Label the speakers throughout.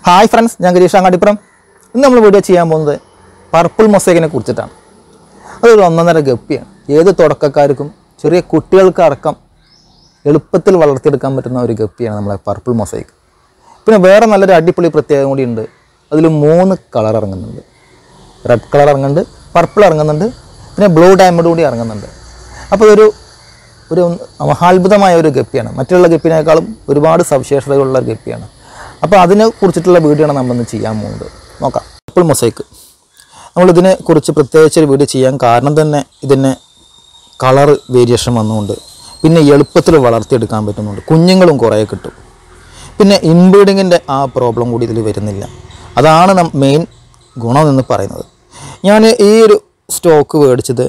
Speaker 1: Hi friends, ഞാൻ ഗിരീഷ് അങ്ങാടിപ്പുറം. ഇന്ന് നമ്മൾ വീഡിയോ ചെയ്യാൻ പോകുന്നത് പർപ്പിൾ മൊസൈക്കിനെ കുറിച്ചിട്ടാണ്. അതൊരു ഒന്നൊന്നര ഗപ്പിയാണ്. ഏത് തുടക്കക്കാർക്കും ചെറിയ കുട്ടികൾക്ക് അടക്കം എളുപ്പത്തിൽ വളർത്തിയെടുക്കാൻ പറ്റുന്ന ഒരു ഗപ്പിയാണ് നമ്മളെ പർപ്പിൾ മൊസൈക്ക്. പിന്നെ വേറെ നല്ലൊരു അടിപൊളി പ്രത്യേകത കൂടി ഉണ്ട്. അതിൽ 3 കളർ ഇറങ്ങുന്നുണ്ട്. റെഡ് കളർ ഇറങ്ങുന്നുണ്ട്, പർപ്പിൾ ഇറങ്ങുന്നുണ്ട്, പിന്നെ ബ്ലൂ ഡയമണ്ട് കൂടി ഇറങ്ങുന്നുണ്ട്. അപ്പോൾ ഒരു മഹാത്ഭുതമായ ഒരു ഗപ്പിയാണ്. മറ്റുള്ള ഗപ്പിനേക്കാളും ഒരുപാട് സവിശേഷതകളുള്ള ഒരു ഗപ്പിയാണ്. അപ്പോൾ അതിനെ കുറിച്ചിട്ടുള്ള വീഡിയോ ആണ് നമ്മളിന്ന് ചെയ്യാൻ പോകുന്നത്. നോക്കാം. പർപ്പിൾ മൊസൈക്ക് നമ്മളിതിനെ കുറിച്ച് പ്രത്യേകിച്ചൊരു വീഡിയോ ചെയ്യാൻ കാരണം തന്നെ ഇതിന് കളർ വേരിയേഷൻ വന്നുകൊണ്ട് പിന്നെ എളുപ്പത്തിൽ വളർത്തിയെടുക്കാൻ പറ്റുന്നുണ്ട്. കുഞ്ഞുങ്ങളും കുറേ കിട്ടും. പിന്നെ ഇൻബ്രീഡിങ്ങിൻ്റെ ആ പ്രോബ്ലം കൂടി ഇതിൽ വരുന്നില്ല. അതാണ് മെയിൻ ഗുണം എന്ന് പറയുന്നത്. ഞാൻ ഈ ഒരു സ്റ്റോക്ക് മേടിച്ചത്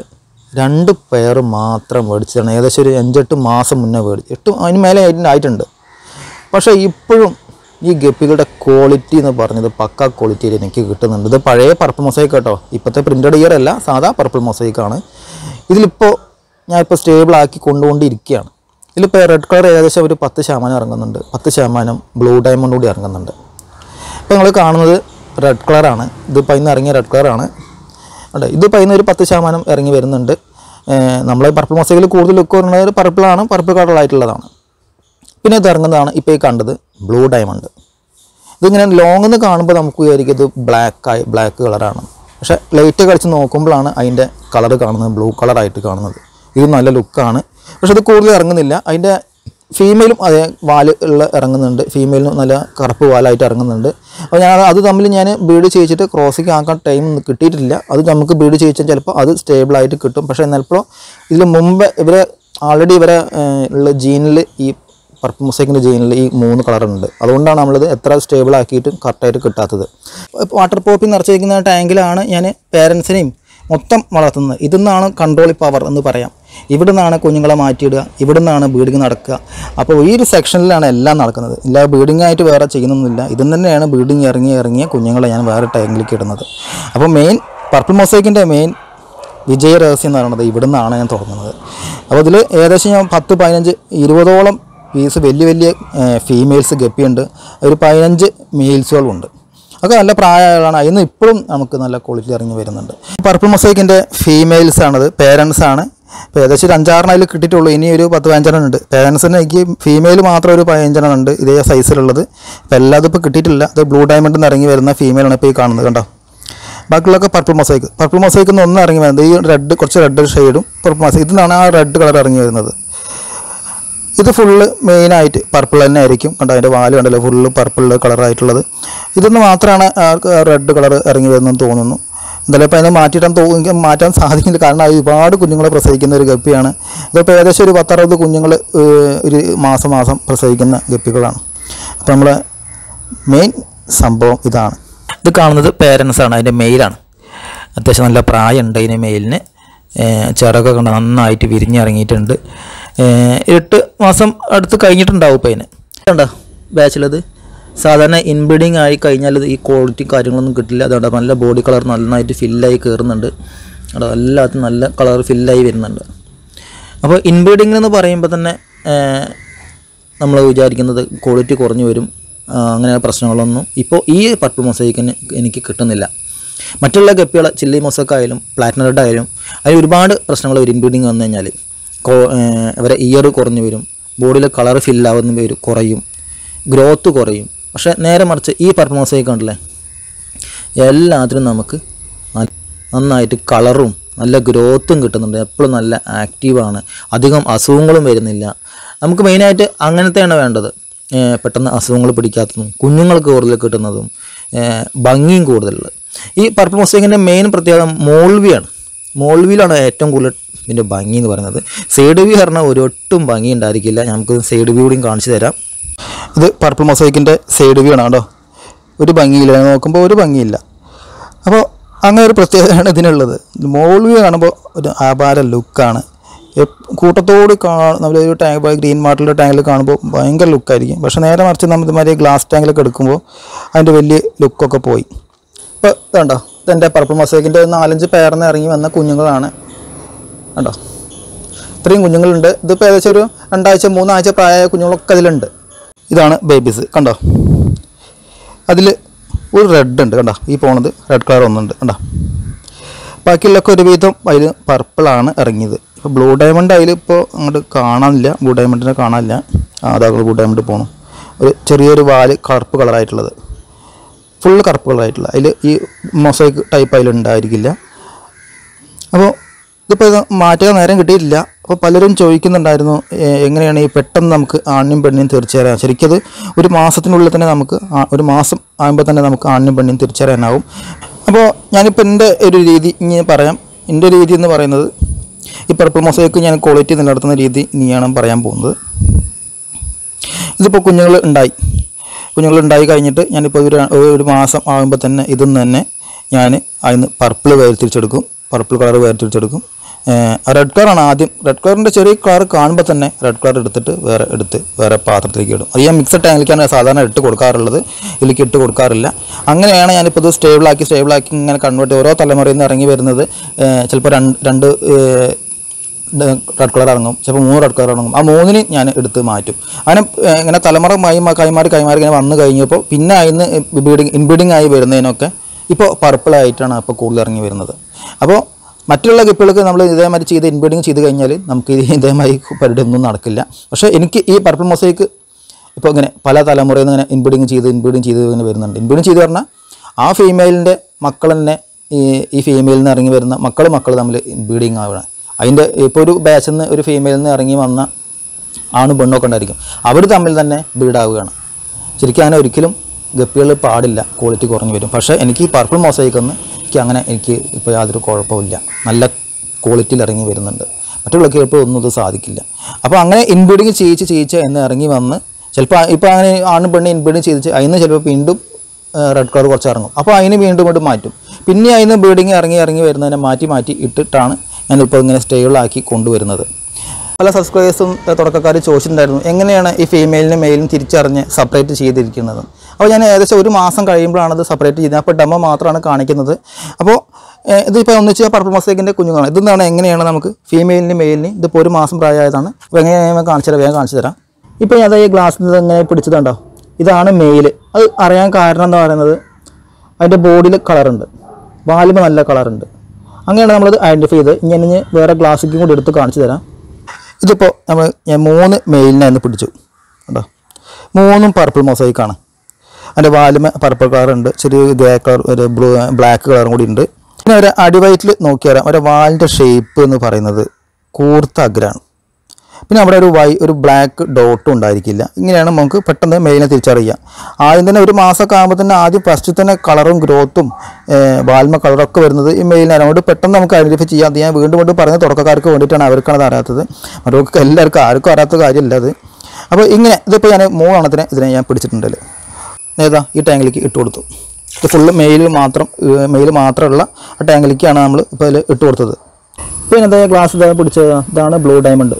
Speaker 1: 2 പെയർ മാത്രം മേടിച്ചതാണ്. ഏകദേശം ഒരു 5-8 മാസം മുന്നേ മേടിച്ചു. അതിന് മേലെ ആയിട്ടുണ്ട്. പക്ഷേ ഇപ്പോഴും ഈ ഗപ്പികളുടെ ക്വാളിറ്റി എന്ന് പറഞ്ഞത് പക്ക ക്വാളിറ്റിയിൽ എനിക്ക് കിട്ടുന്നുണ്ട്. ഇത് പഴയ പർപ്പിൾ മൊസൈക്ക് കേട്ടോ, ഇപ്പോഴത്തെ പ്രിൻ്റഡ് ഇയർ അല്ല, സാധാ പർപ്പിൾ മൊസൈക്കാണ്. ഇതിലിപ്പോൾ ഞാനിപ്പോൾ സ്റ്റേബിളാക്കി കൊണ്ടുകൊണ്ടിരിക്കുകയാണ്. ഇതിലിപ്പോൾ റെഡ് കളർ ഏകദേശം ഒരു 10% ഇറങ്ങുന്നുണ്ട്, 10% ബ്ലൂ ഡയമണ്ട് കൂടി ഇറങ്ങുന്നുണ്ട്. ഇപ്പോൾ നിങ്ങൾ കാണുന്നത് റെഡ് കളറാണ്. ഇതിപ്പോൾ ഇന്ന് ഇറങ്ങിയ റെഡ് കളറാണ്. അതെ, ഇതിപ്പോൾ ഇന്ന് ഒരു 10% ഇറങ്ങി വരുന്നുണ്ട്. നമ്മൾ പർപ്പിൾ മൊസൈക്കിൽ കൂടുതൽ ലുക്ക് വരുന്നത് പർപ്പിളാണ്, പർപ്പിൾ കളറായിട്ടുള്ളതാണ്. പിന്നെ ഇത് ഇറങ്ങുന്നതാണ് ഇപ്പോൾ ഈ കണ്ടത് ബ്ലൂ ഡയമണ്ട്. ഇതിങ്ങനെ ലോങ്ങിൽ നിന്ന് കാണുമ്പോൾ നമുക്ക് വിചാരിക്കും ഇത് ബ്ലാക്ക് കളറാണ്. പക്ഷേ ലൈറ്റ് കളിച്ച് നോക്കുമ്പോഴാണ് അതിൻ്റെ കളർ കാണുന്നത് ബ്ലൂ കളറായിട്ട് കാണുന്നത്. ഇത് നല്ല ലുക്കാണ്. പക്ഷെ ഇത് കൂടുതൽ ഇറങ്ങുന്നില്ല. അതിൻ്റെ ഫീമെയിലും അതേ വാല് ഉള്ള ഇറങ്ങുന്നുണ്ട്. ഫീമെയിലും നല്ല കറുപ്പ് വാലായിട്ട് ഇറങ്ങുന്നുണ്ട്. അപ്പോൾ അത് തമ്മിൽ ഞാൻ ബീഡ് ചെയ്യിച്ചിട്ട് ക്രോസിങ് ആക്കാൻ ടൈം കിട്ടിയിട്ടില്ല. അത് നമുക്ക് ബീഡ് ചെയ്യിച്ചാൽ ചിലപ്പോൾ അത് സ്റ്റേബിളായിട്ട് കിട്ടും. പക്ഷേ എന്നാലിപ്പോൾ ഇതിൽ മുമ്പ് ആൾറെഡി ഉള്ള ജീനിൽ ഈ പർപ്പിൾ മൊസൈക്കിൻ്റെ ജീനിൽ ഈ 3 കളറുണ്ട്. അതുകൊണ്ടാണ് നമ്മളിത് എത്ര സ്റ്റേബിൾ ആക്കിയിട്ടും കറക്റ്റായിട്ട് കിട്ടാത്തത്. വാട്ടർ പോപ്പി നിറച്ചിരിക്കുന്ന ടാങ്കിലാണ് ഞാൻ പേരൻസിനെയും മൊത്തം വളർത്തുന്നത്. ഇതിൽ നിന്നാണ് കൺട്രോൾ പവർ എന്ന് പറയാം. ഇവിടെ നിന്നാണ് കുഞ്ഞുങ്ങളെ മാറ്റിയിടുക, ഇവിടെ നിന്നാണ് ബീഡിങ് നടക്കുക. അപ്പോൾ ഈ ഒരു സെക്ഷനിലാണ് എല്ലാം നടക്കുന്നത്. ഇല്ല ബീഡിങ് ആയിട്ട് വേറെ ചെയ്യുന്നൊന്നുമില്ല. ഇതിൽ തന്നെയാണ് ബീഡിങ് ഇറങ്ങിയ കുഞ്ഞുങ്ങളെ ഞാൻ വേറെ ടാങ്കിലേക്ക് ഇടുന്നത്. അപ്പോൾ മെയിൻ പർപ്പിൾ മൊസൈക്കിൻ്റെ മെയിൻ വിജയ രഹസ്യം എന്ന് പറയുന്നത് ഇവിടെ നിന്നാണ് ഞാൻ തുടങ്ങുന്നത്. അപ്പോൾ ഇതിൽ ഏകദേശം ഞാൻ 10, 15, 20ഓളം പീസ് വലിയ ഫീമെയിൽസ് ഗപ്പിയുണ്ട്. ഒരു 15 മെയിൽസുകളുണ്ട്. അതൊക്കെ നല്ല പ്രായമാണ്. അതിന് ഇപ്പോഴും നമുക്ക് നല്ല ക്വാളിറ്റി ഇറങ്ങി വരുന്നുണ്ട്. പർപ്പിൾ മൊസൈക്കിൻ്റെ ഫീമെയിൽസാണത്, പേരൻസാണ്. ഇപ്പോൾ ഏകദേശം ഒരു 5-6 അതിൽ കിട്ടിയിട്ടുള്ളൂ. ഇനി ഒരു 10-15 ഉണ്ട്. പേരൻസിന് എനിക്ക് ഫീമെയിൽ മാത്രം ഒരു 15 ഉണ്ട് ഇതേ സൈസിലുള്ളത്. ഇപ്പോൾ എല്ലാതും ഇപ്പോൾ കിട്ടിയിട്ടില്ല. അത് ബ്ലൂ ഡയമണ്ടിൽ നിന്ന് ഇറങ്ങി വരുന്ന ഫീമെയിലാണ് ഇപ്പോൾ ഈ കാണുന്നത്, കണ്ടോ. ബാക്കിയുള്ളതൊക്കെ പർപ്പിൾ മൊസൈക്കിൽ നിന്ന് ഒന്ന് ഇറങ്ങി വരുന്നത് ഈ കുറച്ച് റെഡ് ഷെയ്ഡും പർപ്പിൾ മൊസൈക്ക് ഇതിനാണ് ആ റെഡ് കളർ ഇറങ്ങി വരുന്നത്. ഇത് ഫുള്ള് മെയിനായിട്ട് പർപ്പിൾ തന്നെ ആയിരിക്കും. കണ്ടോ, അതിൻ്റെ വാല് കണ്ടല്ലോ, ഫുള്ള് പർപ്പിൾ കളറായിട്ടുള്ളത്. ഇതൊന്ന് മാത്രമാണ് റെഡ് കളർ ഇറങ്ങി വരുന്നതെന്ന് തോന്നുന്നു. എന്തായാലും ഇപ്പോൾ അതിനെ മാറ്റാൻ സാധിക്കില്ല. കാരണം അത് ഒരുപാട് കുഞ്ഞുങ്ങളെ പ്രസവിക്കുന്ന ഒരു ഗപ്പിയാണ്. ഇതിപ്പോൾ ഏകദേശം ഒരു 10-60 കുഞ്ഞുങ്ങൾ ഒരു മാസം പ്രസവിക്കുന്ന ഗപ്പികളാണ്. അപ്പോൾ നമ്മൾ മെയിൻ സംഭവം ഇതാണ്. ഇത് കാണുന്നത് പേരൻസാണ്, അതിൻ്റെ മെയിലാണ്. അത്യാവശ്യം നല്ല പ്രായമുണ്ട് അതിന് മെയിലിന്. ചിറകൊക്കെ കൊണ്ട് നന്നായിട്ട് വിരിഞ്ഞിറങ്ങിയിട്ടുണ്ട്. 8 മാസം അടുത്ത് കഴിഞ്ഞിട്ടുണ്ടാവും ഇപ്പോൾ അതിന്. കണ്ടോ ബാച്ചിലത് സാധാരണ ഇൻബ്രീഡിങ് ആയി കഴിഞ്ഞാൽ ഈ ക്വാളിറ്റി കാര്യങ്ങളൊന്നും കിട്ടില്ല. അതുകൊണ്ട് നല്ല ബോഡി കളർ നന്നായിട്ട് ഫില്ലായി കയറുന്നുണ്ട്. അവിടെ എല്ലാത്തും നല്ല കളർ ഫില്ലായി വരുന്നുണ്ട്. അപ്പോൾ ഇൻബ്രീഡിങ് എന്ന് പറയുമ്പോൾ തന്നെ നമ്മൾ വിചാരിക്കുന്നത് ക്വാളിറ്റി കുറഞ്ഞു വരും, അങ്ങനെ പ്രശ്നങ്ങളൊന്നും ഇപ്പോൾ ഈ പർപ്പിൾ മൊസൈക്കിന് എനിക്ക് കിട്ടുന്നില്ല. മറ്റുള്ള ഗപ്പികൾ ചില്ലി മൊസൈക്കായാലും പ്ലാറ്റിനം റെഡ് ആയാലും അതിൽ ഒരുപാട് പ്രശ്നങ്ങൾ വരും. ഇൻബ്രീഡിങ് വന്നു കഴിഞ്ഞാൽ അവരെ ഇയർ കുറഞ്ഞു വരും, ബോഡിയിൽ കളർ ഫില്ലാവുന്ന വരും, കുറയും, ഗ്രോത്ത് കുറയും. പക്ഷേ നേരെ മറിച്ച് ഈ പർപ്പിൾ മൊസൈക്ക് ഉണ്ടല്ലേ, എല്ലാത്തിനും നമുക്ക് നന്നായിട്ട് കളറും നല്ല ഗ്രോത്തും കിട്ടുന്നുണ്ട്. എപ്പോഴും നല്ല ആക്റ്റീവാണ്, അധികം അസുഖങ്ങളും വരുന്നില്ല. നമുക്ക് മെയിനായിട്ട് അങ്ങനത്തെയാണ് വേണ്ടത്. പെട്ടെന്ന് അസുഖങ്ങൾ പിടിക്കാത്തതും കുഞ്ഞുങ്ങൾക്ക് കൂടുതൽ കിട്ടുന്നതും ഭംഗിയും കൂടുതലുള്ളത്. ഈ പർപ്പിൾ മൊസൈക്കിൻ്റെ മെയിൻ പ്രത്യേകത മോൾവിയിലാണ് ഏറ്റവും കൂടുതൽ ഇതിൻ്റെ ഭംഗി എന്ന് പറയുന്നത്. സൈഡ് വ്യൂ പറഞ്ഞാൽ ഒരൊട്ടും ഭംഗി ഉണ്ടായിരിക്കില്ല. നമുക്ക് സൈഡ് വ്യൂ കൂടിയും കാണിച്ചു തരാം. ഇത് പർപ്പിൾ മൊസൈക്കിൻ്റെ സൈഡ് വ്യൂ ആണ് കേട്ടോ. ഒരു ഭംഗിയില്ല, നോക്കുമ്പോൾ ഒരു ഭംഗിയില്ല. അപ്പോൾ അങ്ങനെ ഒരു പ്രത്യേകതയാണ് ഇതിനുള്ളത്. മോൾ വ്യൂ കാണുമ്പോൾ ഒരു ആഭാര ലുക്കാണ്. കൂട്ടത്തോട് നമ്മളൊരു ടാങ്ക് ഗ്രീൻ മാർട്ടിലെ ടാങ്കിൽ കാണുമ്പോൾ ഭയങ്കര ലുക്കായിരിക്കും. പക്ഷേ നേരെ മറിച്ച് നമ്മൾ ഇതുമാതിരി ഗ്ലാസ് ടാങ്കിലൊക്കെ എടുക്കുമ്പോൾ അതിൻ്റെ വലിയ ലുക്കൊക്കെ പോയി. ഇപ്പോൾ ഇതുണ്ടോ, ഇതെൻ്റെ പർപ്പിൾ മൊസൈക്കിൻ്റെ 4-5 പേർന്ന് ഇറങ്ങി വന്ന കുഞ്ഞുങ്ങളാണ് കണ്ടോ. ഇത്രയും കുഞ്ഞുങ്ങളുണ്ട്. ഇതിപ്പോൾ ഏകദേശം ഒരു 2 ആഴ്ച 3 ആഴ്ച പ്രായമായ കുഞ്ഞുങ്ങളൊക്കെ അതിലുണ്ട്. ഇതാണ് ബേബീസ് കണ്ടോ. അതിൽ ഒരു റെഡ് ഉണ്ട് കണ്ടോ, ഈ പോണത് റെഡ് കളർ ഒന്നുണ്ട് കണ്ടോ. ബാക്കിയുള്ളൊക്കെ ഒരുവിധം അതിൽ പർപ്പിളാണ് ഇറങ്ങിയത്. ഇപ്പോൾ ബ്ലൂ ഡയമണ്ട് അതിൽ ഇപ്പോൾ അങ്ങോട്ട് കാണാനില്ല, ബ്ലൂ ഡയമണ്ടിനെ കാണാനില്ല. അതാ ബ്ലൂ ഡയമണ്ട് പോകണം. ഒരു ചെറിയൊരു വാല് കറുപ്പ് കളറായിട്ടുള്ളത്, ഫുള്ള് കറുപ്പ് കളറായിട്ടുള്ള, അതിൽ ഈ മൊസൈക്ക് ടൈപ്പ് അതിലുണ്ടായിരിക്കില്ല. അപ്പോൾ ഇതിപ്പോൾ ഇത് മാറ്റാൻ നേരം കിട്ടിയിട്ടില്ല. അപ്പോൾ പലരും ചോദിക്കുന്നുണ്ടായിരുന്നു എങ്ങനെയാണ് ഈ പെട്ടെന്ന് നമുക്ക് ആണിനും പെണ്ണിനും തിരിച്ചറിയാൻ. ശരിക്കത് ഒരു മാസത്തിനുള്ളിൽ തന്നെ നമുക്ക്, ഒരു മാസം ആകുമ്പോൾ തന്നെ നമുക്ക് ആണിനും പെണ്ണിനും തിരിച്ചറിയാനാവും. അപ്പോൾ ഞാനിപ്പോൾ എൻ്റെ ഒരു രീതി ഇനി പറയാം. എൻ്റെ രീതി എന്ന് പറയുന്നത് ഈ പർപ്പിൾ മൊസൈക്ക് ഞാൻ ക്വാളിറ്റി നിലനിർത്തുന്ന രീതി ഇനിയാണ് പറയാൻ പോകുന്നത്. ഇതിപ്പോൾ കുഞ്ഞുങ്ങളുണ്ടായി കഴിഞ്ഞിട്ട് ഞാനിപ്പോൾ ഒരു മാസം ആകുമ്പോൾ തന്നെ ഇതിന്ന് തന്നെ ഞാൻ അതിന് പർപ്പിൾ വേർതിരിച്ചെടുക്കും, പർപ്പിൾ കളർ വേർതിരിച്ചെടുക്കും. റെഡ് കളറാണ് ആദ്യം. റെഡ് കളറിൻ്റെ ചെറിയ കളർ കാണുമ്പോൾ തന്നെ റെഡ് കളർ എടുത്തിട്ട് വേറെ പാത്രത്തിലേക്ക് ഇടും. അത് ഞാൻ മിക്സഡ് ടാങ്കിലേക്കാണ് സാധാരണ ഇട്ട് കൊടുക്കാറുള്ളത്, ഇതിലേക്ക് ഇട്ട് കൊടുക്കാറില്ല. അങ്ങനെയാണ് ഞാനിപ്പോൾ ഇത് സ്റ്റേബിളാക്കി ഇങ്ങനെ കൺവേർട്ട് ഓരോ തലമുറയിൽ നിന്ന് ഇറങ്ങി വരുന്നത്. ചിലപ്പോൾ രണ്ട് റെഡ് കളർ ഇറങ്ങും, ചിലപ്പോൾ 3 റെഡ് കളർ ഇറങ്ങും. ആ 3ന് ഞാൻ എടുത്ത് മാറ്റും. അങ്ങനെ ഇങ്ങനെ തലമുറ കൈമാറി ഇങ്ങനെ വന്നു കഴിഞ്ഞപ്പോൾ പിന്നെ അതിന് ഇൻബ്രീഡിങ് ആയി വരുന്നതിനൊക്കെ ഇപ്പോൾ പർപ്പിളായിട്ടാണ് ഇപ്പോൾ കൂടുതൽ ഇറങ്ങി വരുന്നത്. അപ്പോൾ മറ്റുള്ള ഗപ്പികൾക്ക് നമ്മൾ ഇതേമാതിരി ചെയ്ത് ഇൻബ്രീഡിങ് ചെയ്ത് കഴിഞ്ഞാൽ നമുക്ക് ഇതേമാതിരി പരിപാടി ഒന്നും നടക്കില്ല. പക്ഷേ എനിക്ക് ഈ പർപ്പിൾ മൊസൈക്ക് ഇപ്പോൾ ഇങ്ങനെ പല തലമുറയിൽ നിന്ന് ഇങ്ങനെ ഇൻബ്രീഡിങ് ചെയ്ത് ഇങ്ങനെ വരുന്നുണ്ട്. ഇൻബ്രീഡിങ് ചെയ്ത് പറഞ്ഞാൽ ആ ഫീമെയിലിൻ്റെ മക്കൾ തന്നെ ഈ ഫീമെയിലിൽ നിന്ന് ഇറങ്ങി വരുന്ന മക്കൾ തമ്മിൽ ഇൻബ്രീഡിങ് ആവണം. അതിൻ്റെ ഇപ്പോൾ ഒരു ബാച്ചിൽ നിന്ന് ഒരു ഫീമെയിലിൽ നിന്ന് ഇറങ്ങി വന്ന ആണും പെണ്ണൊക്കെ ഉണ്ടായിരിക്കും, അവർ തമ്മിൽ തന്നെ ബ്രീഡാവുകയാണ്. ശരിക്കും അങ്ങനെ ഒരിക്കലും ഗപ്പികൾ പാടില്ല, ക്വാളിറ്റി കുറഞ്ഞു വരും. പക്ഷേ എനിക്ക് ഈ പർപ്പിൾ മൊസൈക്കൊന്ന് എനിക്ക് ഇപ്പോൾ യാതൊരു കുഴപ്പമില്ല, നല്ല ക്വാളിറ്റിയിൽ ഇറങ്ങി വരുന്നുണ്ട്. മറ്റുള്ള ഗപ്പികൾ ഒന്നും ഇത് സാധിക്കില്ല. അപ്പോൾ അങ്ങനെ ഇൻബ്രീഡിങ് ചെയ്യിച്ച് എന്ന് ഇറങ്ങി വന്ന് ചിലപ്പോൾ ഇപ്പോൾ അങ്ങനെ ആണും പെണ്ണ് ഇൻബ്രീഡിങ് ചെയ്യിച്ച് അതിന് ചിലപ്പോൾ വീണ്ടും റെഡ് കളർ കുറച്ച് ഇറങ്ങും. അപ്പോൾ അതിന് വീണ്ടും മാറ്റും. പിന്നെ അതിന് ബ്രീഡിങ് ഇറങ്ങി വരുന്നതിനെ മാറ്റി ഇട്ടിട്ടാണ് ഞാനിപ്പോൾ ഇങ്ങനെ സ്റ്റേബിളാക്കി കൊണ്ടുവരുന്നത്. പല സബ്സ്ക്രൈബേഴ്സും തുടക്കക്കാർ ചോദിച്ചിട്ടുണ്ടായിരുന്നു എങ്ങനെയാണ് ഈ ഫീമെയിലിനും മെയിലിനും തിരിച്ചറിഞ്ഞ് സെപ്പറേറ്റ് ചെയ്തിരിക്കുന്നത്. അപ്പോൾ ഞാൻ ഏകദേശം ഒരു മാസം കഴിയുമ്പോഴാണ് ഇത് സെപ്പറേറ്റ് ചെയ്യുന്നത്. അപ്പോൾ ഡെമോ മാത്രമാണ് കാണിക്കുന്നത്. അപ്പോൾ ഇതിപ്പോൾ ഒന്നിച്ച് പർപ്പിൾ മൊസൈക്കിൻ്റെ കുഞ്ഞുങ്ങളാണ്. ഇതെന്താണ് എങ്ങനെയാണ് നമുക്ക് ഫീമെയിലിനും മെയിലിനും ഇതിപ്പോൾ ഒരു മാസം പ്രായമായതാണ്. അപ്പോൾ എങ്ങനെയാണ് കാണിച്ചു തരാം. ഇപ്പോൾ ഞാൻ ഈ ഗ്ലാസ്സിൽ നിന്ന് ഇങ്ങനെ പിടിച്ചതുണ്ടോ, ഇതാണ് മെയിൽ. അത് അറിയാൻ കാരണം എന്ന് പറയുന്നത് അതിൻ്റെ ബോഡിയിൽ കളറുണ്ട്, വാലിന് നല്ല കളറുണ്ട്. അങ്ങനെയാണ് നമ്മളത് ഐഡൻറ്റിഫൈ ചെയ്ത്. ഇനി വേറെ ഗ്ലാസ്സിക്കും കൂടി എടുത്ത് കാണിച്ചു തരാം. ഇതിപ്പോൾ ഞാൻ 3 മെയിലിനായിരുന്നു പിടിച്ചു കേട്ടോ. 3ഉം പർപ്പിൾ മൊസൈക്കാണ്. അതിൻ്റെ വാലുമ പർപ്പിൾ കളറുണ്ട്, ചെറിയ ഗ്രേ കളർ, ഒരു ബ്ലാക്ക് കളറും കൂടി ഉണ്ട്. പിന്നെ ഒരു അടിവയറ്റിൽ നോക്കിയാൽ ഒരു വാലിൻ്റെ ഷേപ്പ് എന്ന് പറയുന്നത് കൂർത്ത അഗ്രാണ്. പിന്നെ അവിടെ ഒരു ബ്ലാക്ക് ഡോട്ടും ഉണ്ടായിരിക്കില്ല. ഇങ്ങനെയാണ് നമുക്ക് പെട്ടെന്ന് മെയിലിനെ തിരിച്ചറിയുക. ആദ്യം തന്നെ ഒരു മാസമൊക്കെ ആകുമ്പോൾ തന്നെ ആദ്യം ഫസ്റ്റ് തന്നെ കളറും ഗ്രോത്തും വാൽമ കളറൊക്കെ വരുന്നത് ഈ മെയിലിനാണ്. അതുകൊണ്ട് പെട്ടെന്ന് നമുക്ക് ഐഡൻറ്റിഫൈ ചെയ്യാം. അത് ഞാൻ വീണ്ടും പറഞ്ഞ തുടക്കക്കാർക്ക് വേണ്ടിയിട്ടാണ്, അവർക്കാണ് അത് അറിയാത്തത്. മറ്റവർക്ക് എല്ലാവർക്കും ആർക്കും അറിയാത്ത കാര്യമില്ല അത്. അപ്പോൾ ഇങ്ങനെ ഇതിപ്പോൾ ഞാൻ 3 എണ്ണത്തിനെ ഇതിനെ ഞാൻ പിടിച്ചിട്ടുണ്ടല്ലോ. ഏതാ ഈ ടാങ്കിലേക്ക് ഇട്ട് കൊടുത്തു. ഇത് ഫുള്ള് മെയിൽ മാത്രമുള്ള ആ ടാങ്കിലേക്കാണ് നമ്മൾ ഇപ്പോൾ അതിൽ ഇട്ട് കൊടുത്തത്. ഇപ്പോൾ എന്താ ഗ്ലാസ് പിടിച്ചത്, ഇതാണ് ബ്ലൂ ഡയമണ്ട്.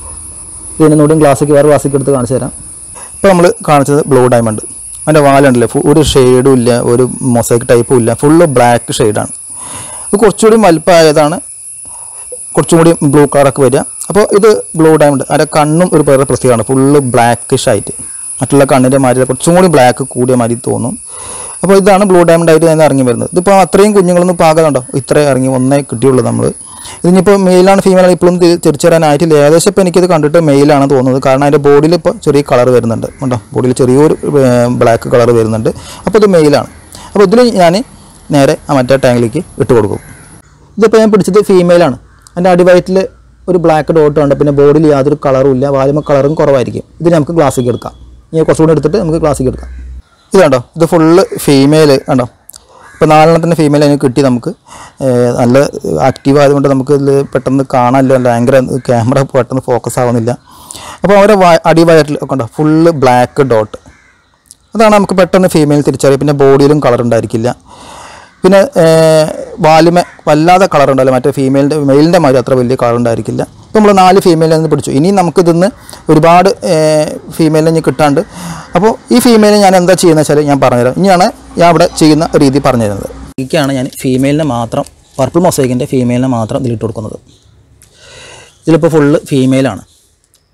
Speaker 1: ഇതിനോടും വേറെ ഗ്ലാസ്സിലേക്ക് എടുത്ത് കാണിച്ചു തരാം. ഇപ്പോൾ നമ്മൾ കാണിച്ചത് ബ്ലൂ ഡയമണ്ട്. അതിൻ്റെ വാലുണ്ടല്ലേ, ഒരു ഷെയ്ഡും ഇല്ല, ഒരു മൊസൈക്ക് ടൈപ്പും ഇല്ല, ഫുള്ള് ബ്ലാക്ക് ഷെയ്ഡാണ്. ഇത് കുറച്ചുകൂടി വലുപ്പമായതാണ്, കുറച്ചും കൂടി ബ്ലൂ കളറൊക്കെ വരിക. അപ്പോൾ ഇത് ബ്ലൂ ഡയമണ്ട്. അതിൻ്റെ കണ്ണും ഒരു വേറെ പ്രത്യേകമാണ്, ഫുള്ള് ബ്ലാക്കിഷ് ആയിട്ട്. മറ്റുള്ള കണ്ണിൻ്റെ മാതിരി കുറച്ചും കൂടി ബ്ലാക്ക് കൂടിയ മാതിരി തോന്നും. അപ്പോൾ ഇതാണ് ബ്ലൂ ഡയമണ്ട് ആയിട്ട് ഞാൻ ഇറങ്ങി വരുന്നത്. ഇതിപ്പോൾ അത്രയും കുഞ്ഞുങ്ങളൊന്നും പാകമുണ്ടോ, ഇത്രയും ഇറങ്ങി ഒന്നേ കിട്ടിയുള്ളൂ നമ്മൾ. ഇതിനിപ്പോൾ മെയിലാണ് ഫീമെയിലാണ് ഇപ്പോഴും തിരിച്ചറിയാനായിട്ടില്ല. ഏകദേശം ഇപ്പോൾ എനിക്കിത് കണ്ടിട്ട് മെയിലാണ് തോന്നുന്നത്. കാരണം അതിൻ്റെ ബോഡിയിൽ ഇപ്പോൾ ചെറിയ കളർ വരുന്നുണ്ട് കേട്ടോ, ബോഡിയിൽ ചെറിയൊരു ബ്ലാക്ക് കളർ വരുന്നുണ്ട്. അപ്പോൾ ഇത് മെയിലാണ്. അപ്പോൾ ഇതിൽ ഞാൻ നേരെ മറ്റേ ടാങ്കിലേക്ക് ഇട്ട് കൊടുക്കും. ഇതിപ്പോൾ ഞാൻ പിടിച്ചത് ഫീമെയിലാണ്. അതിൻ്റെ അടിവയറ്റിൽ ഒരു ബ്ലാക്ക് ഡോട്ട് ഉണ്ട്, പിന്നെ ബോഡിയിൽ യാതൊരു കളറും ഇല്ല, വാലുമ കളറും കുറവായിരിക്കും. ഇത് നമുക്ക് ഗ്ലാസ്സിലേക്ക് എടുക്കാം. ഇനി കുറച്ചുകൂടി എടുത്തിട്ട് നമുക്ക് ഗ്ലാസ്സിലേക്ക് എടുക്കാം. ഇത് കണ്ടോ, ഇത് ഫുള്ള് ഫീമെയിൽ കണ്ടോ. ഇപ്പോൾ 4 എണ്ണത്തിൻ്റെ ഫീമെയിൽ അതിന് കിട്ടി. നമുക്ക് നല്ല ആക്റ്റീവ് ആയതുകൊണ്ട് നമുക്ക് ഇതിൽ പെട്ടെന്ന് കാണാമല്ലോ, ഭയങ്കര ക്യാമറ പെട്ടെന്ന് ഫോക്കസ് ആവുന്നില്ല. അപ്പോൾ അവരെ അടിവയറ്റിൽ ഒക്കെ ഉണ്ടോ ഫുള്ള് ബ്ലാക്ക് ഡോട്ട്. അതാണ് നമുക്ക് പെട്ടെന്ന് ഫീമെയിൽ തിരിച്ചറിയാം. പിന്നെ ബോഡിയിലും കളർ ഉണ്ടായിരിക്കില്ല. പിന്നെ വാലുമ വല്ലാതെ കളർ ഉണ്ടല്ലോ, മറ്റേ മെയിലിൻ്റെ മാതിരി അത്ര വലിയ കളർ ഉണ്ടായിരിക്കില്ല. ഇപ്പോൾ നമ്മൾ 4 ഫീമെയിലിൽ നിന്ന് പിടിച്ചു. ഇനി നമുക്കിതിന്ന് ഒരുപാട് ഫീമെയിലിന് കിട്ടാണ്ട്. അപ്പോൾ ഈ ഫീമെയിലിനെ ഞാൻ എന്താ ചെയ്യുന്നത് വെച്ചാൽ ഞാൻ പറഞ്ഞുതരാം. ഇനിയാണ് ഞാൻ ഇവിടെ ചെയ്യുന്ന രീതി പറഞ്ഞു തരുന്നത്. ഇതിലേക്കാണ് ഞാൻ ഫീമെയിലിനെ മാത്രം, പർപ്പിൾ മൊസൈക്കിൻ്റെ ഫീമെയിലിനെ മാത്രം ഇതിലിട്ട് കൊടുക്കുന്നത്. ഇതിലിപ്പോൾ ഫുള്ള് ഫീമെയിലാണ്.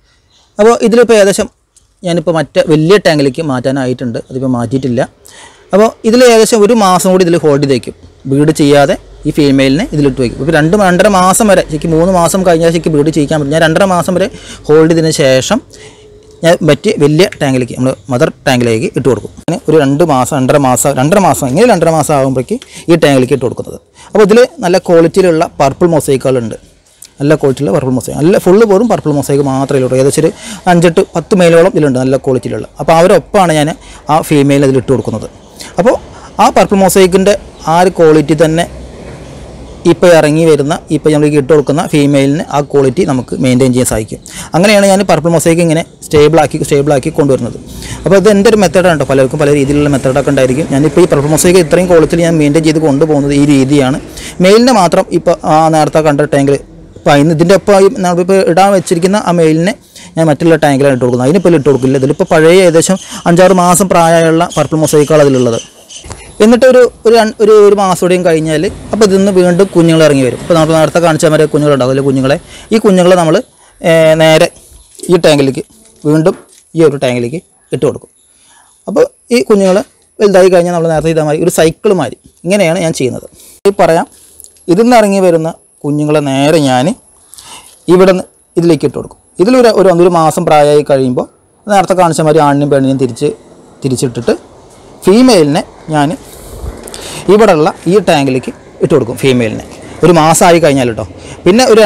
Speaker 1: അപ്പോൾ ഇതിലിപ്പോൾ ഏകദേശം ഞാനിപ്പോൾ മറ്റേ വലിയ ടാങ്കിലേക്ക് മാറ്റാനായിട്ടുണ്ട്. അതിപ്പോൾ മാറ്റിയിട്ടില്ല. അപ്പോൾ ഇതിൽ ഏകദേശം ഒരു മാസം കൂടി ഇതിൽ ഹോൾഡ് ചെയ്ത് വയ്ക്കും, ബ്രീഡ് ചെയ്യാതെ ഈ ഫീമെയിലിനെ ഇതിലിട്ട് വയ്ക്കും. ഇപ്പോൾ 2-2.5 മാസം വരെ, ശരിക്കും 3 മാസം കഴിഞ്ഞാൽ ശരിക്കും ബ്രീഡ് ചെയ്യിക്കാൻ പറ്റും. ഞാൻ 2.5 മാസം വരെ ഹോൾഡ് ചെയ്തതിന് ശേഷം ഞാൻ പറ്റി വലിയ ടാങ്കിലേക്ക്, നമ്മൾ മദർ ടാങ്കിലേക്ക് ഇട്ട് കൊടുക്കും. അങ്ങനെ ഒരു 2 മാസം 2.5 മാസം ഇങ്ങനെ 2.5 മാസം ആകുമ്പോഴേക്ക് ഈ ടാങ്കിലേക്ക് ഇട്ട് കൊടുക്കുന്നത്. അപ്പോൾ ഇതിൽ നല്ല ക്വാളിറ്റിയിലുള്ള പർപ്പിൾ മൊസൈക്കുകളുണ്ട്, നല്ല ക്വാളിറ്റിയുള്ള പർപ്പിൾ മൊസൈക്ക്, നല്ല ഫുള്ള് പോലും പർപ്പിൾ മൊസൈക്ക് മാത്രമേ ഉള്ളൂ. ഏകദേശം ഒരു 5-10 മെയിലോളം ഇതിലുണ്ട് നല്ല ക്വാളിറ്റിയിലുള്ള. അപ്പോൾ അവരൊപ്പമാണ് ഞാൻ ആ ഫീമെയിൽ അതിലിട്ട് കൊടുക്കുന്നത്. അപ്പോൾ ആ പർപ്പിൾ മൊസൈക്കിൻ്റെ ആ ഒരു ക്വാളിറ്റി തന്നെ ഇപ്പോൾ ഇറങ്ങി വരുന്ന, ഇപ്പോൾ നമ്മൾക്ക് ഇട്ട് കൊടുക്കുന്ന ഫീമെയിലിന് ആ ക്വാളിറ്റി നമുക്ക് മെയിൻറ്റെയിൻ ചെയ്യാൻ സാധിക്കും. അങ്ങനെയാണ് ഞാൻ പർപ്പിൾ മൊസൈക്ക് ഇങ്ങനെ സ്റ്റേബിളാക്കി കൊണ്ടുവരുന്നത്. അപ്പോൾ ഇത് എൻ്റെ ഒരു മെത്തേഡാണ് കേട്ടോ. പലർക്കും പല രീതിയിലുള്ള മെത്തേഡൊക്കെ ഉണ്ടായിരിക്കും. ഞാനിപ്പോൾ ഈ പർപ്പിൾ മൊസൈക്ക് ഇത്രയും ക്വാളിറ്റിയിൽ ഞാൻ മെയിൻറ്റെയിൻ ചെയ്ത് കൊണ്ടുപോകുന്നത് ഈ രീതിയാണ്. മെയിലിനെ മാത്രം ഇപ്പോൾ ആ നേരത്തെ കണ്ട ടാങ്കിൽ, ഇപ്പോൾ അതിന് ഇതിൻ്റെ ഒപ്പം നമ്മളിപ്പോൾ ഇടാൻ വെച്ചിരിക്കുന്ന ആ മെയിലിനെ ഞാൻ മറ്റുള്ള ടാങ്കിലാണ് ഇട്ട് കൊടുക്കുന്നത്. അതിനിപ്പോൾ ഇട്ട് കൊടുക്കില്ല. ഇതിലിപ്പോൾ പഴയ ഏകദേശം 5-6 മാസം പ്രായമുള്ള പർപ്പിൾ മൊസൈക്കുകൾ അതിലുള്ളത്. എന്നിട്ട് ഒരു മാസം കൂടെയും കഴിഞ്ഞാൽ അപ്പോൾ ഇതിൽ നിന്ന് വീണ്ടും കുഞ്ഞുങ്ങൾ ഇറങ്ങി വരും. ഇപ്പോൾ നമ്മൾ നേരത്തെ കാണിച്ചാൽ വരെ കുഞ്ഞുങ്ങളുണ്ടാവും, അതിൽ ഈ കുഞ്ഞുങ്ങളെ നമ്മൾ നേരെ ഈ ടാങ്കിലേക്ക്, വീണ്ടും ഈ ഒരു ടാങ്കിലേക്ക് ഇട്ട് കൊടുക്കും. അപ്പോൾ ഈ കുഞ്ഞുങ്ങൾ വലുതായി കഴിഞ്ഞാൽ നമ്മൾ നേരത്തെ ചെയ്താൽ ഒരു സൈക്കിൾ മാറി ഇങ്ങനെയാണ് ഞാൻ ചെയ്യുന്നത്. പറയാം, ഇതിൽ നിന്ന് ഇറങ്ങി വരുന്ന കുഞ്ഞുങ്ങളെ നേരെ ഞാൻ ഇവിടെ നിന്ന് ഇതിലേക്ക് ഇട്ട് കൊടുക്കും. ഇതിലൊരു മാസം പ്രായമായി കഴിയുമ്പോൾ നേരത്തെ കാണിച്ച മാതിരി ആണിനും പെണ്ണിനും തിരിച്ചിട്ടിട്ട് ഫീമെയിലിനെ ഞാൻ ഇവിടെയുള്ള ഈ ടാങ്കിലേക്ക് ഇട്ട് കൊടുക്കും. ഫീമെയിലിനെ ഒരു മാസമായി കഴിഞ്ഞാൽ കേട്ടോ. പിന്നെ ഒരു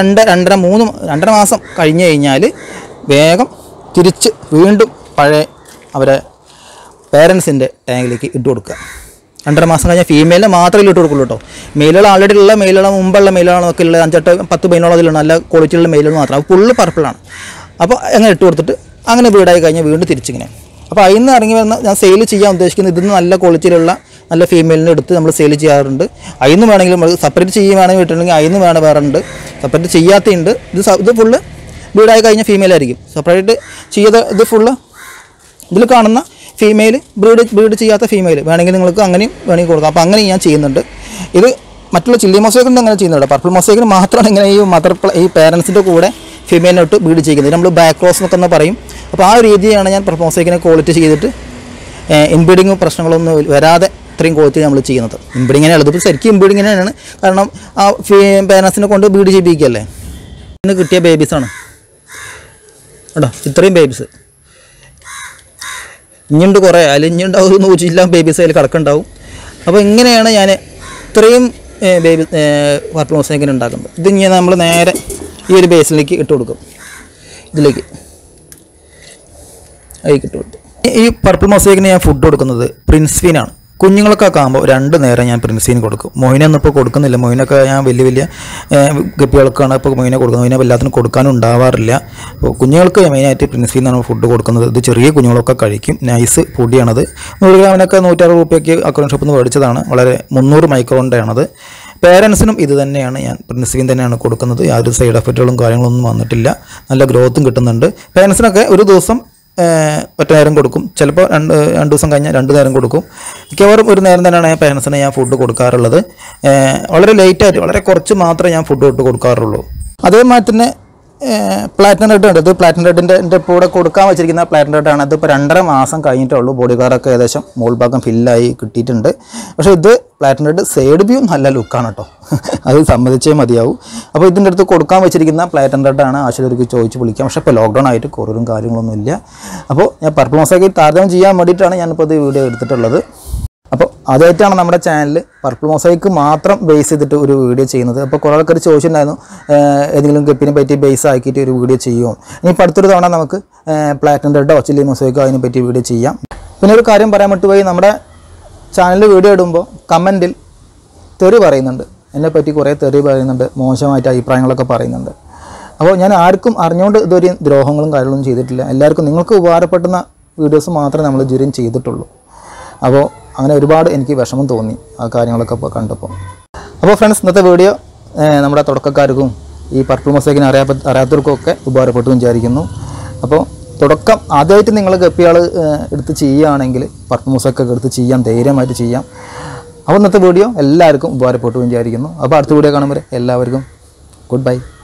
Speaker 1: 2.5 മാസം കഴിഞ്ഞ് കഴിഞ്ഞാൽ വേഗം തിരിച്ച് വീണ്ടും പഴയ അവരെ പേരൻസിൻ്റെ ടാങ്കിലേക്ക് ഇട്ട് കൊടുക്കുക. 2.5 മാസം കഴിഞ്ഞാൽ ഫീമെയിലിനെ മാത്രമേ ഇട്ട് കൊടുക്കുള്ളൂ കേട്ടോ. മെയിലുകൾ ആൾറെഡി ഉള്ള മെയിലുകൾ, മുമ്പുള്ള മെയിലുകളൊക്കെ ഉള്ളത് 5-10 മെയിലുകൾ അതിലുണ്ട്, നല്ല ക്വാളിറ്റിയുള്ള മെയിലുകൾ മാത്രം. അത് ഫുള്ള് പർപ്പിളാണ്. അപ്പോൾ അങ്ങനെ ഇട്ട് കൊടുത്തിട്ട് അങ്ങനെ വീടായി കഴിഞ്ഞാൽ വീണ്ടും തിരിച്ചിങ്ങനെ. അപ്പോൾ അതിൽ നിന്ന് ഇറങ്ങി വരുന്ന ഞാൻ സെയിൽ ചെയ്യാൻ ഉദ്ദേശിക്കുന്നത് ഇതിൽ നിന്ന് നല്ല ക്വാളിറ്റിയിലുള്ള നല്ല ഫീമെയിലിനെ എടുത്ത് നമ്മൾ സെയിൽ ചെയ്യാറുണ്ട്. അതിൽ നിന്ന് വേണമെങ്കിലും നമ്മൾ സെപ്പറേറ്റ് ചെയ്യുകയാണെങ്കിൽ വിട്ടിട്ടുണ്ടെങ്കിൽ അതിൽ നിന്ന് വേറെ ഉണ്ട്, സെപ്പറേറ്റ് ചെയ്യാത്തതുണ്ട്. ഇത് ഫുള്ള് വീടായി കഴിഞ്ഞ ഫീമെയിലായിരിക്കും. സെപ്പറേറ്റ് ഇത് ഫുള്ള് ഇതിൽ കാണുന്ന ഫീമെയിൽ ബ്രീഡ് ചെയ്യാത്ത ഫീമെയിൽ വേണമെങ്കിൽ നിങ്ങൾക്ക് അങ്ങനെയും കൊടുക്കാം. അപ്പോൾ അങ്ങനെ ഞാൻ ചെയ്യുന്നുണ്ട്. ഇത് മറ്റുള്ള ചില്ലി മൊസൈക്കിന് അങ്ങനെ ചെയ്യുന്നുണ്ട്. പർപ്പിൾ മൊസൈക്കിന് മാത്രമാണ് ഇങ്ങനെ ഈ പേരൻസിൻ്റെ കൂടെ ഫീമെയിലിനോട്ട് ബ്രീഡ് ചെയ്യുന്നത്. നമ്മൾ ബാക്ക് ക്രോസ് എന്നൊക്കെ പറയും. അപ്പോൾ ആ രീതിയാണ് ഞാൻ പർപ്പിൾ മൊസൈക്കിനെ ക്വാളിറ്റി ചെയ്തിട്ട് ഇൻബ്രീഡിങ് പ്രശ്നങ്ങളൊന്നും വരാതെ ഇത്രയും ക്വാളിറ്റി നമ്മൾ ചെയ്യുന്നത്. ഇൻബ്രീഡിങ്ങിനെ എളുപ്പം ശരിക്കും ഇൻബ്രീഡിങ്ങിനാണ്, കാരണം ആ പേരൻസിനെ കൊണ്ട് ബ്രീഡ് ചെയ്യിപ്പിക്കുകയല്ലേ. ഇന്ന് കിട്ടിയ ബേബീസാണ് കേട്ടോ, ഇത്രയും ബേബീസ്. ഇനിയുണ്ട് കുറേ, അലിഞ്ഞുണ്ടാവും, 100 ബേബീസ് അതിൽ കിടക്കുന്നുണ്ടാവും. അപ്പോൾ ഇങ്ങനെയാണ് ഞാൻ ഇത്രയും പർപ്പിൾ മൊസൈക്കിന് ഉണ്ടാക്കുന്നത്. ഇത് ഇങ്ങനെ നമ്മൾ നേരെ ഈ ഒരു ബേസിലേക്ക് ഇട്ട് കൊടുക്കും. ഇതിലേക്ക് അതിലേക്ക് ഇട്ട് കൊടുക്കും. ഈ പർപ്പിൾ മൊസൈക്കിന് ഞാൻ ഫുഡ് കൊടുക്കുന്നത് പ്രിൻസ്വീനാണ്. കുഞ്ഞുങ്ങളൊക്കെ ആകുമ്പോൾ 2 നേരം ഞാൻ പ്രിൻസ്വീൻ കൊടുക്കും. മൊയിനൊന്നും ഇപ്പോൾ കൊടുക്കുന്നില്ല. മൊയിനൊക്കെ ഞാൻ വലിയ ഗപ്പികൾക്കാണ് ഇപ്പോൾ മൊയിനെ കൊടുക്കുന്നത്. മൊയിനെ എല്ലാത്തിനും കൊടുക്കാനും ഉണ്ടാവാറില്ല. അപ്പോൾ കുഞ്ഞുങ്ങൾക്ക് മെയിനായിട്ട് പ്രിൻസ്വീനാണ് ഫുഡ് കൊടുക്കുന്നത്. ഇത് ചെറിയ കുഞ്ഞുങ്ങളൊക്കെ കഴിക്കും. നൈസ് പൊടിയാണത്. 100 ഗ്രാമിനൊക്കെ 160 രൂപയ്ക്ക് അക്വറിയം ഷോപ്പിൽ നിന്ന് മേടിച്ചതാണ്. വളരെ 300 മൈക്രോണിൻ്റെ ആണത്. പേരൻസിനും ഇത് തന്നെയാണ് ഞാൻ പ്രിൻസ്വീൻ തന്നെയാണ് കൊടുക്കുന്നത്. യാതൊരു സൈഡ് എഫക്റ്റുകളും കാര്യങ്ങളൊന്നും വന്നിട്ടില്ല. നല്ല ഗ്രോത്തും കിട്ടുന്നുണ്ട്. പേരൻസിനൊക്കെ ഒരു ദിവസം ഒറ്റ നേരം കൊടുക്കും, ചിലപ്പോൾ 2 ദിവസം കഴിഞ്ഞാൽ 2 നേരം കൊടുക്കും. മിക്കവാറും ഒരു നേരം തന്നെയാണ് പേരൻസിന് ഞാൻ ഫുഡ് കൊടുക്കാറുള്ളത്. വളരെ ലേറ്റായിട്ട് വളരെ കുറച്ച് മാത്രമേ ഞാൻ ഫുഡ് ഇട്ട് കൊടുക്കാറുള്ളൂ. അതേമാതിരി തന്നെ പ്ലാറ്റിനം റെഡ് ഉണ്ട്. ഇത് പ്ലാറ്റിനം റെഡിൻ്റെ കൂടെ കൊടുക്കാൻ വെച്ചിരിക്കുന്ന പ്ലാറ്റിനം റെഡാണ്. ഇതിപ്പോൾ 2.5 മാസം കഴിഞ്ഞിട്ടേ ഉള്ളൂ. ബോഡി കാറൊക്കെ ഏകദേശം മോൾ ഭാഗം ഫില്ലായി കിട്ടിയിട്ടുണ്ട്. പക്ഷേ ഇത് പ്ലാറ്റിനം റെഡ് സൈഡ് വ്യൂ നല്ല ലുക്കാണ് കേട്ടോ, അത് സമ്മതിച്ചേ മതിയാവും. അപ്പോൾ ഇതിൻ്റെ അടുത്ത് കൊടുക്കാൻ വെച്ചിരിക്കുന്ന പ്ലാറ്റിനം റെഡാണ്. ആശുപത്രിക്ക് ചോദിച്ച് വിളിക്കാം. പക്ഷേ ഇപ്പോൾ ലോക്ക്ഡൗൺ ആയിട്ട് കൊറിയറും കാര്യങ്ങളൊന്നും ഇല്ല. അപ്പോൾ ഞാൻ പർപ്പിൾ മൊസൈക്ക് താരതമ്യം ചെയ്യാൻ വേണ്ടിയിട്ടാണ് ഞാനിപ്പോൾ ഇത് വീഡിയോ എടുത്തിട്ടുള്ളത്. അപ്പോൾ ആദ്യമായിട്ടാണ് നമ്മുടെ ചാനൽ പർപ്പിൾ മൊസൈക്ക് മാത്രം ബേസ് ചെയ്തിട്ട് ഒരു വീഡിയോ ചെയ്യുന്നത്. അപ്പോൾ കുറേ ആൾക്കാർ ചോദിച്ചിട്ടുണ്ടായിരുന്നു ഏതെങ്കിലും ഗപ്പിനെ പറ്റി ബേസ് ആക്കിയിട്ട് ഒരു വീഡിയോ ചെയ്യുമോ. ഇനിയിപ്പോൾ അടുത്തൊരു തവണ നമുക്ക് പ്ലാറ്റിനം റെഡോ ചില്ലി മൊസൈക്കോ അതിനെ പറ്റി വീഡിയോ ചെയ്യാം. പിന്നെ ഒരു കാര്യം പറയാൻ വിട്ടുപോയി, നമ്മുടെ ചാനലിൽ വീഡിയോ ഇടുമ്പോൾ കമൻറ്റിൽ തെറി പറയുന്നുണ്ട്. എന്നെപ്പറ്റി കുറേ തെറി പറയുന്നുണ്ട്, മോശമായിട്ട് അഭിപ്രായങ്ങളൊക്കെ പറയുന്നുണ്ട്. അപ്പോൾ ഞാൻ ആർക്കും അറിഞ്ഞുകൊണ്ട് ഇതൊരു ദ്രോഹങ്ങളും കാര്യങ്ങളൊന്നും ചെയ്തിട്ടില്ല. എല്ലാവർക്കും നിങ്ങൾക്ക് ഉപകാരപ്പെടുന്ന വീഡിയോസ് മാത്രമേ നമ്മൾ ഇതുവരെയും ചെയ്തിട്ടുള്ളൂ. അപ്പോൾ അങ്ങനെ ഒരുപാട് എനിക്ക് വിഷമം തോന്നി ആ കാര്യങ്ങളൊക്കെ ഇപ്പോൾ കണ്ടപ്പോൾ. അപ്പോൾ ഫ്രണ്ട്സ്, ഇന്നത്തെ വീഡിയോ നമ്മുടെ തുടക്കക്കാർക്കും ഈ പർപ്പിൾ മൊസൈക്കിനെ അറിയാത്തവർക്കൊക്കെ ഉപകാരപ്പെട്ടു വിചാരിക്കുന്നു. അപ്പോൾ തുടക്കം ആദ്യമായിട്ട് നിങ്ങൾ ഗപ്പികൾ എടുത്ത് ചെയ്യുകയാണെങ്കിൽ പർപ്പിൾ മൊസൈക്കൊക്കെ എടുത്ത് ചെയ്യാം, ധൈര്യമായിട്ട് ചെയ്യാം. അപ്പോൾ ഇന്നത്തെ വീഡിയോ എല്ലാവർക്കും ഉപകാരപ്പെട്ടു വിചാരിക്കുന്നു. അപ്പോൾ അടുത്ത വീഡിയോ കാണുമ്പോൾ എല്ലാവർക്കും ഗുഡ് ബൈ.